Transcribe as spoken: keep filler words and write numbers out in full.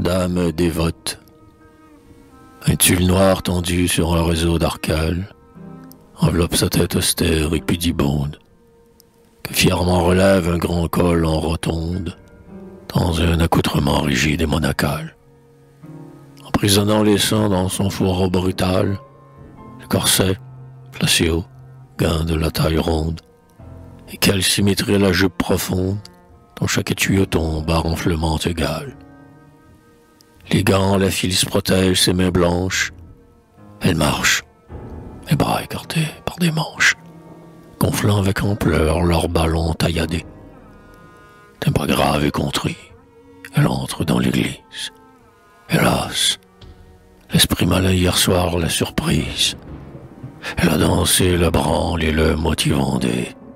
d'âme dévote. Un tulle noir tendu sur un réseau d'arcales enveloppe sa tête austère et pudibonde, que fièrement relève un grand col en rotonde, dans un accoutrement rigide et monacal. Emprisonnant les seins dans son fourreau brutal, le corset, placé haut, gain de la taille ronde, et quelle symétrie la jupe profonde, dont chaque tuyau tombe à renflement égal. Les gants, la file se protège ses mains blanches. Elle marche, les bras écartés par des manches, gonflant avec ampleur leurs ballons tailladés. D'un pas grave et contrit, elle entre dans l'église. Hélas, l'esprit malin hier soir l'a surprise. Elle a dansé le branle et le motivandé.